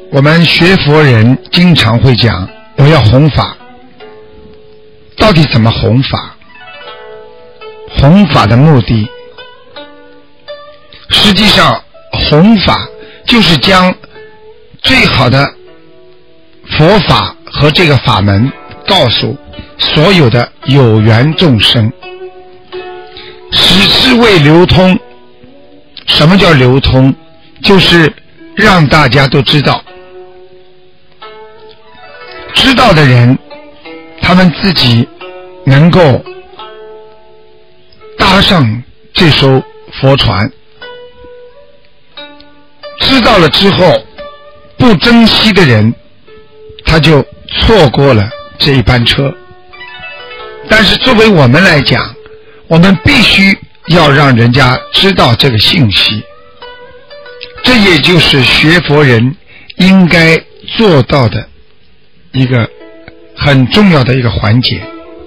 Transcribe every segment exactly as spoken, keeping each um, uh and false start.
我们学佛人经常会讲我要弘法，到底怎么弘法？弘法的目的，实际上弘法就是将最好的佛法和这个法门告诉所有的有缘众生，使之为流通。什么叫流通？就是让大家都知道，知道的人他们自己能够搭上这艘佛船，知道了之后不珍惜的人他就错过了这一班车。但是作为我们来讲，我们必须要让人家知道这个信息，这也就是学佛人应该做到的一个很重要的一个环节。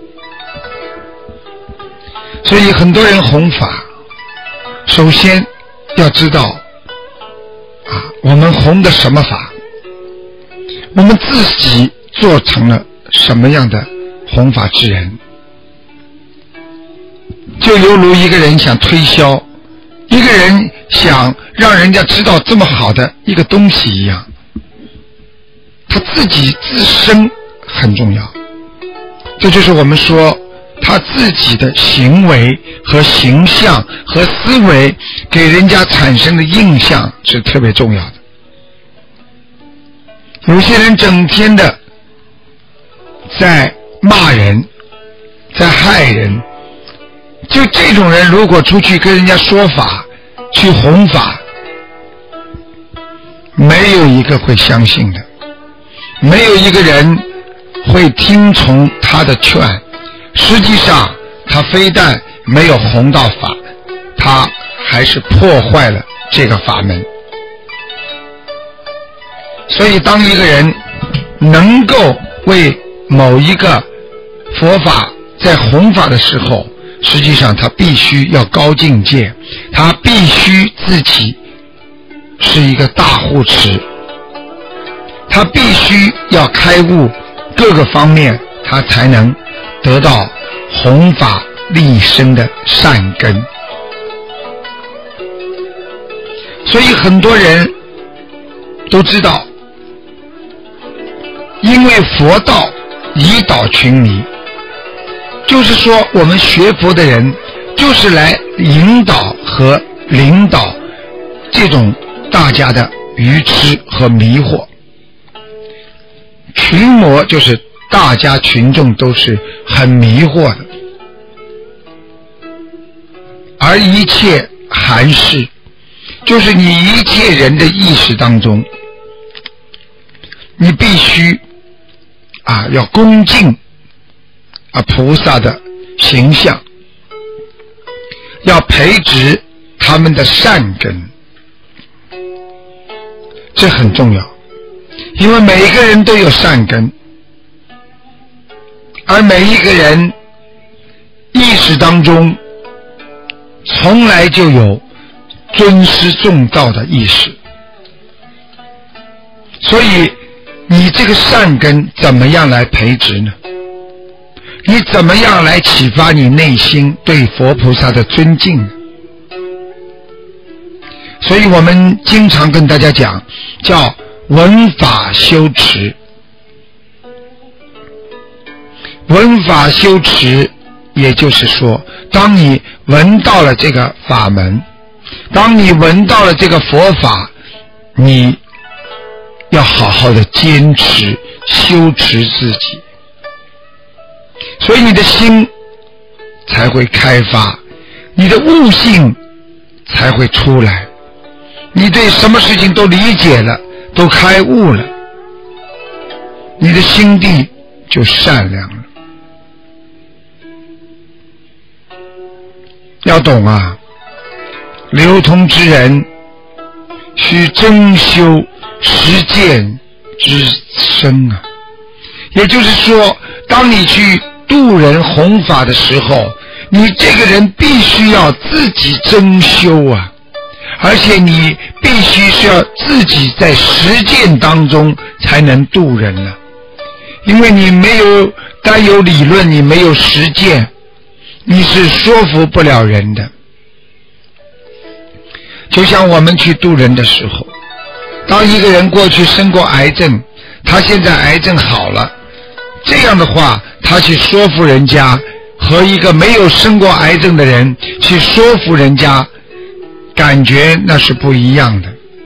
所以很多人弘法，首先要知道啊，我们弘的什么法，我们自己做成了什么样的弘法之人。就犹如一个人想推销，一个人想让人家知道这么好的一个东西一样，他自己自身很重要。这就是我们说他自己的行为和形象和思维给人家产生的印象是特别重要的。有些人整天的在骂人，在害人，就这种人如果出去跟人家说法，去弘法，没有一个会相信的，没有一个人会听从他的劝。实际上他非但没有弘到法，他还是破坏了这个法门。所以当一个人能够为某一个佛法在弘法的时候，实际上他必须要高境界，他必须自己是一个大护持，他必须要开悟各个方面，他才能得到弘法利生的善根。所以很多人都知道，因为佛道以导群迷，就是说我们学佛的人就是来引导和领导这种大家的愚痴和迷惑。群魔就是大家群众都是很迷惑的，而一切含识就是你一切人的意识当中，你必须啊要恭敬啊菩萨的形象，要培植他们的善根，这很重要。因为每一个人都有善根，而每一个人意识当中从来就有尊师重道的意识，所以你这个善根怎么样来培植呢？你怎么样来启发你内心对佛菩萨的尊敬呢？所以我们经常跟大家讲，叫闻法修持。闻法修持，也就是说，当你闻到了这个法门，当你闻到了这个佛法，你要好好的坚持修持自己，所以你的心才会开发，你的悟性才会出来，你对什么事情都理解了，都开悟了，你的心地就善良了。要懂啊，流通之人须真修实践之身啊。也就是说，当你去度人弘法的时候，你这个人必须要自己真修啊， 而且你必须是要自己在实践当中才能度人了，因为你没有单有理论，你没有实践，你是说服不了人的。就像我们去度人的时候，当一个人过去生过癌症，他现在癌症好了，这样的话他去说服人家，和一个没有生过癌症的人去说服人家，感觉那是不一样的。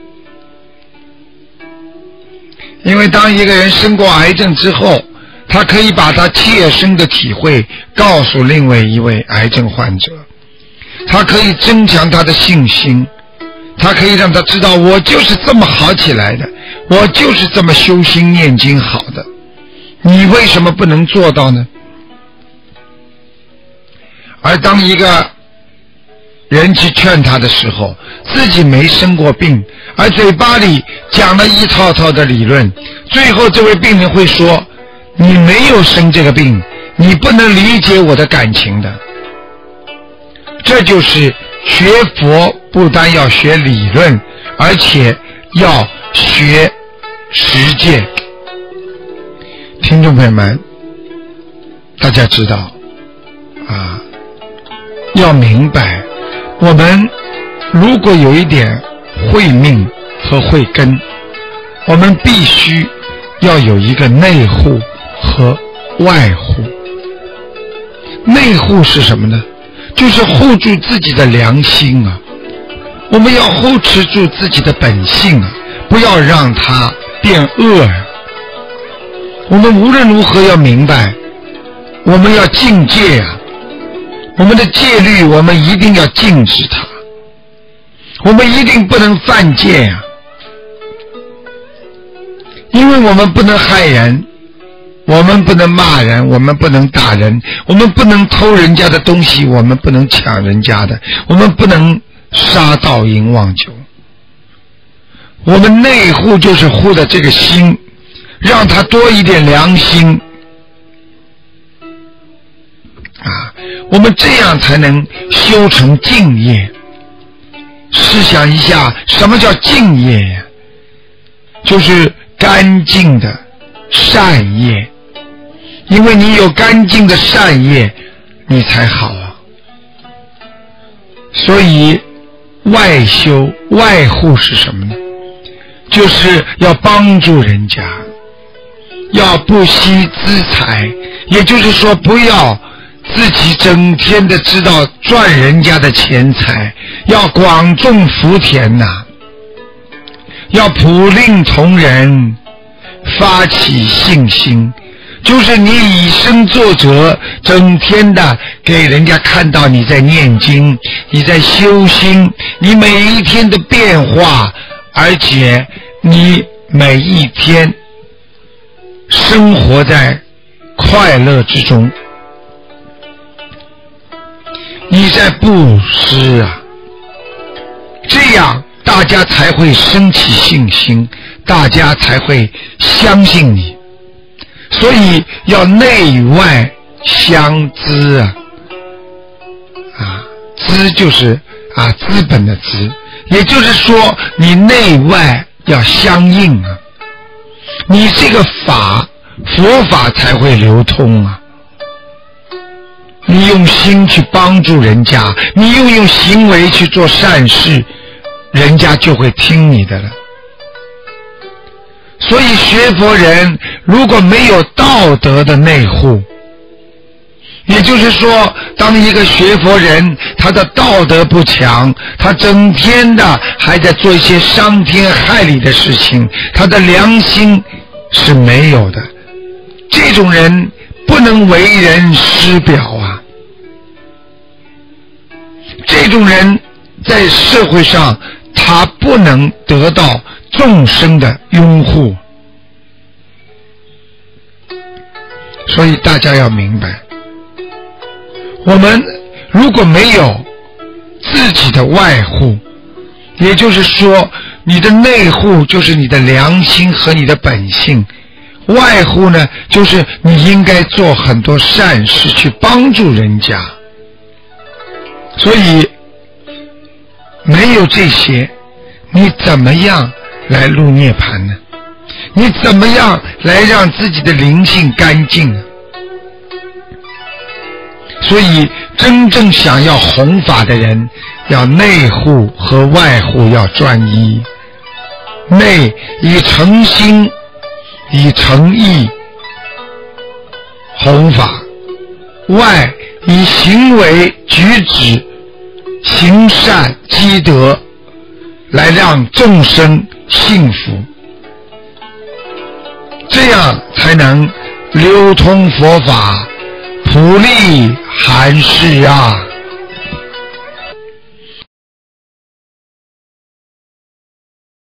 因为当一个人生过癌症之后，他可以把他切身的体会告诉另外一位癌症患者，他可以增强他的信心，他可以让他知道我就是这么好起来的，我就是这么修心念经好的，你为什么不能做到呢？而当一个人去劝他的时候，自己没生过病，而嘴巴里讲了一套套的理论，最后这位病人会说，你没有生这个病，你不能理解我的感情的。这就是学佛不单要学理论，而且要学实践。听众朋友们，大家知道啊，要明白，我们如果有一点慧命和慧根，我们必须要有一个内护和外护。内护是什么呢？就是护住自己的良心啊，我们要护持住自己的本性啊，不要让它变恶啊。我们无论如何要明白，我们要禁戒啊，我们的戒律我们一定要禁止它，我们一定不能犯戒啊，因为我们不能害人，我们不能骂人，我们不能打人，我们不能偷人家的东西，我们不能抢人家的，我们不能杀盗淫妄酒。我们内护就是护的这个心，让他多一点良心啊，我们这样才能修成净业。试想一下，什么叫净业呀？就是干净的善业，因为你有干净的善业，你才好啊。所以外修外护是什么呢？就是要帮助人家，要不惜资财，也就是说不要自己整天的知道赚人家的钱财，要广种福田呐、啊，要普令同人，发起信心，就是你以身作则，整天的给人家看到你在念经，你在修心，你每一天的变化，而且你每一天生活在快乐之中，你在布施啊，这样大家才会升起信心，大家才会相信你。所以要内外相资啊，啊，资就是啊资本的资，也就是说你内外要相应啊，你这个法佛法才会流通啊。你用心去帮助人家，你又用行为去做善事，人家就会听你的了。所以学佛人如果没有道德的内护，也就是说当一个学佛人他的道德不强，他整天的还在做一些伤天害理的事情，他的良心是没有的，这种人不能为人师表啊，这种人在社会上他不能得到众生的拥护。所以大家要明白，我们如果没有自己的外护，也就是说你的内护就是你的良心和你的本性，外护呢就是你应该做很多善事去帮助人家。所以没有这些，你怎么样来入涅槃呢？你怎么样来让自己的灵性干净呢？所以真正想要弘法的人，要内护和外护要专一，内以诚心以诚意弘法，外以行为举止行善积德来让众生幸福，这样才能流通佛法，普利寒士啊。